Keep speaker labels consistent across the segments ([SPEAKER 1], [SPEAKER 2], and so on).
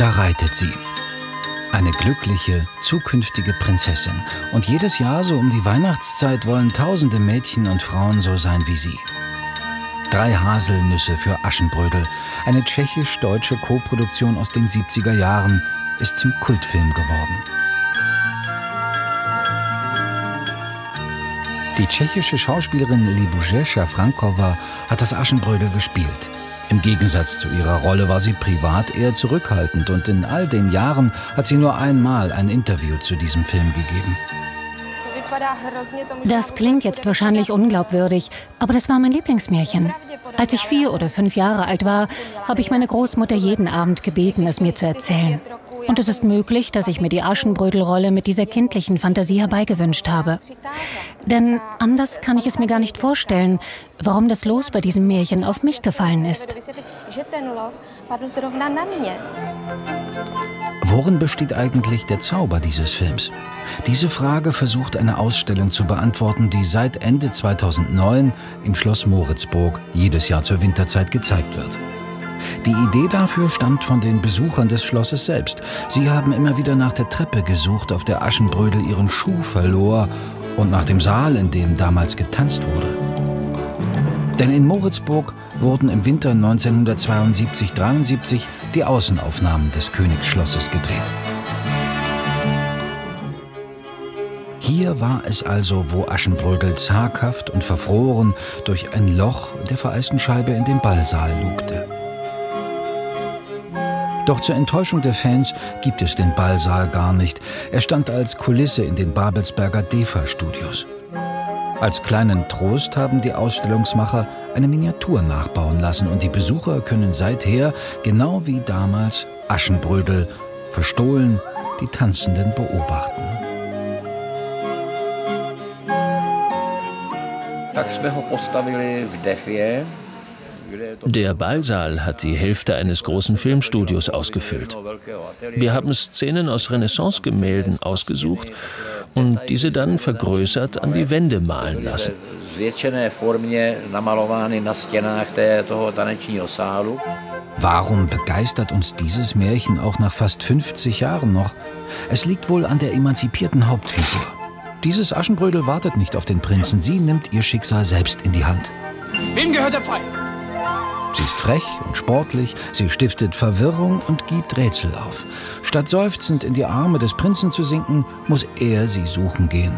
[SPEAKER 1] Da reitet sie. Eine glückliche, zukünftige Prinzessin. Und jedes Jahr, so um die Weihnachtszeit, wollen tausende Mädchen und Frauen so sein wie sie. 3 Haselnüsse für Aschenbrödel, eine tschechisch-deutsche Koproduktion aus den 70er Jahren, ist zum Kultfilm geworden. Die tschechische Schauspielerin Libouše Šafránková hat das Aschenbrödel gespielt. Im Gegensatz zu ihrer Rolle war sie privat eher zurückhaltend und in all den Jahren hat sie nur einmal ein Interview zu diesem Film gegeben.
[SPEAKER 2] Das klingt jetzt wahrscheinlich unglaubwürdig, aber das war mein Lieblingsmärchen. Als ich 4 oder 5 Jahre alt war, habe ich meine Großmutter jeden Abend gebeten, es mir zu erzählen. Und es ist möglich, dass ich mir die Aschenbrödel-Rolle mit dieser kindlichen Fantasie herbeigewünscht habe. Denn anders kann ich es mir gar nicht vorstellen, warum das Los bei diesem Märchen auf mich gefallen ist.
[SPEAKER 1] Worin besteht eigentlich der Zauber dieses Films? Diese Frage versucht eine Ausstellung zu beantworten, die seit Ende 2009 im Schloss Moritzburg jedes Jahr zur Winterzeit gezeigt wird. Die Idee dafür stammt von den Besuchern des Schlosses selbst. Sie haben immer wieder nach der Treppe gesucht, auf der Aschenbrödel ihren Schuh verlor, und nach dem Saal, in dem damals getanzt wurde. Denn in Moritzburg wurden im Winter 1972/73 die Außenaufnahmen des Königsschlosses gedreht. Hier war es also, wo Aschenbrödel zaghaft und verfroren durch ein Loch der vereisten Scheibe in den Ballsaal lugte. Doch zur Enttäuschung der Fans gibt es den Ballsaal gar nicht. Er stand als Kulisse in den Babelsberger DEFA-Studios. Als kleinen Trost haben die Ausstellungsmacher eine Miniatur nachbauen lassen und die Besucher können seither, genau wie damals, Aschenbrödel verstohlen die Tanzenden beobachten.
[SPEAKER 3] Der Ballsaal hat die Hälfte eines großen Filmstudios ausgefüllt. Wir haben Szenen aus Renaissance-Gemälden ausgesucht und diese dann vergrößert an die Wände malen lassen.
[SPEAKER 1] Warum begeistert uns dieses Märchen auch nach fast 50 Jahren noch? Es liegt wohl an der emanzipierten Hauptfigur. Dieses Aschenbrödel wartet nicht auf den Prinzen, sie nimmt ihr Schicksal selbst in die Hand.
[SPEAKER 4] Wem gehört der Pfeil?
[SPEAKER 1] Sie ist frech und sportlich, sie stiftet Verwirrung und gibt Rätsel auf. Statt seufzend in die Arme des Prinzen zu sinken, muss er sie suchen gehen.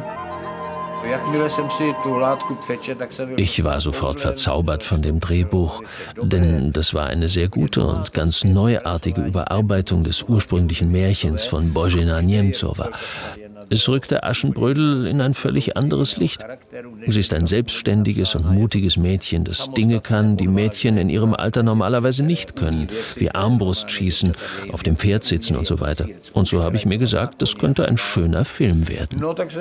[SPEAKER 3] Ich war sofort verzaubert von dem Drehbuch, denn das war eine sehr gute und ganz neuartige Überarbeitung des ursprünglichen Märchens von Božena Němcová. Es rückte Aschenbrödel in ein völlig anderes Licht. Sie ist ein selbstständiges und mutiges Mädchen, das Dinge kann, die Mädchen in ihrem Alter normalerweise nicht können, wie Armbrustschießen, auf dem Pferd sitzen und so weiter. Und so habe ich mir gesagt, das könnte ein schöner Film werden.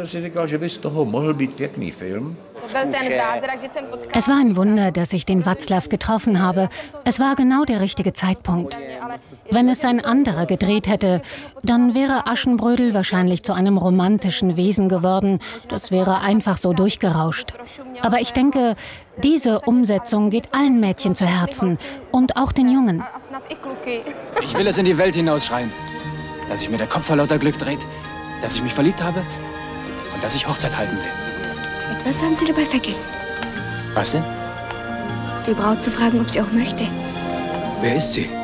[SPEAKER 2] Es war ein Wunder, dass ich den Václav getroffen habe. Es war genau der richtige Zeitpunkt. Wenn es ein anderer gedreht hätte, dann wäre Aschenbrödel wahrscheinlich zu einem romantischen Wesen geworden. Das wäre einfach so durchgerauscht. Aber ich denke, diese Umsetzung geht allen Mädchen zu Herzen und auch den Jungen.
[SPEAKER 4] Ich will es in die Welt hinausschreien, dass sich mir der Kopf vor lauter Glück dreht, dass ich mich verliebt habe und dass ich Hochzeit halten will.
[SPEAKER 5] Etwas haben Sie dabei vergessen.
[SPEAKER 4] Was denn?
[SPEAKER 5] Die Braut zu fragen, ob sie auch möchte.
[SPEAKER 4] Wer ist sie?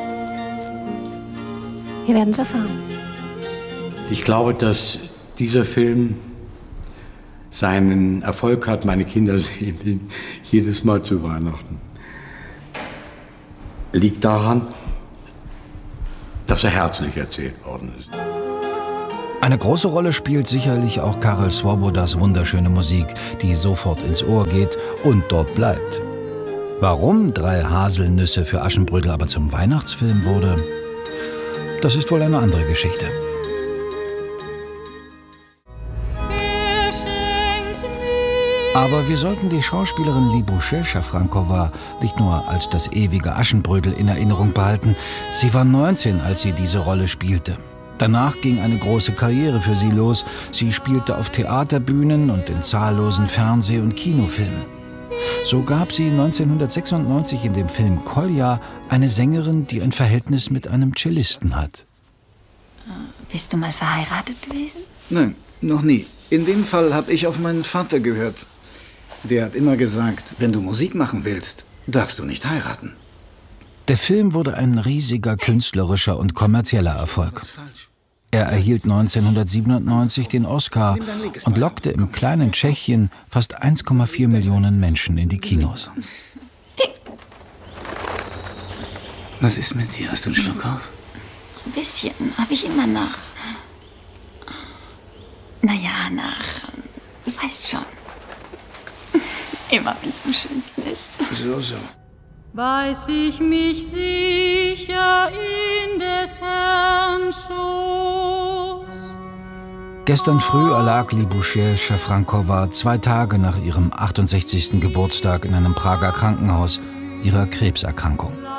[SPEAKER 5] Wir werden es erfahren.
[SPEAKER 6] Ich glaube, dass dieser Film seinen Erfolg hat. Meine Kinder sehen ihn jedes Mal zu Weihnachten. Liegt daran, dass er herzlich erzählt worden ist.
[SPEAKER 1] Eine große Rolle spielt sicherlich auch Karel Svobodas wunderschöne Musik, die sofort ins Ohr geht und dort bleibt. Warum 3 Haselnüsse für Aschenbrödel aber zum Weihnachtsfilm wurde, das ist wohl eine andere Geschichte. Aber wir sollten die Schauspielerin Libouše Šafránková nicht nur als das ewige Aschenbrödel in Erinnerung behalten. Sie war 19, als sie diese Rolle spielte. Danach ging eine große Karriere für sie los. Sie spielte auf Theaterbühnen und in zahllosen Fernseh- und Kinofilmen. So gab sie 1996 in dem Film Kolja eine Sängerin, die ein Verhältnis mit einem Cellisten hat.
[SPEAKER 7] Bist du mal verheiratet gewesen?
[SPEAKER 8] Nein, noch nie. In dem Fall habe ich auf meinen Vater gehört. Der hat immer gesagt, wenn du Musik machen willst, darfst du nicht heiraten.
[SPEAKER 1] Der Film wurde ein riesiger künstlerischer und kommerzieller Erfolg. Er erhielt 1997 den Oscar und lockte im kleinen Tschechien fast 1,4 Millionen Menschen in die Kinos.
[SPEAKER 8] Was ist mit dir? Hast du einen Schluck auf?
[SPEAKER 7] Ein bisschen. Habe ich immer nach... Naja, nach... Du weißt schon. Immer, wenn es am schönsten ist.
[SPEAKER 8] So.
[SPEAKER 9] Weiß ich mich sicher in des Herrn Schoß.
[SPEAKER 1] Gestern früh erlag Libuše Šafranková 2 Tage nach ihrem 68. Geburtstag in einem Prager Krankenhaus ihrer Krebserkrankung.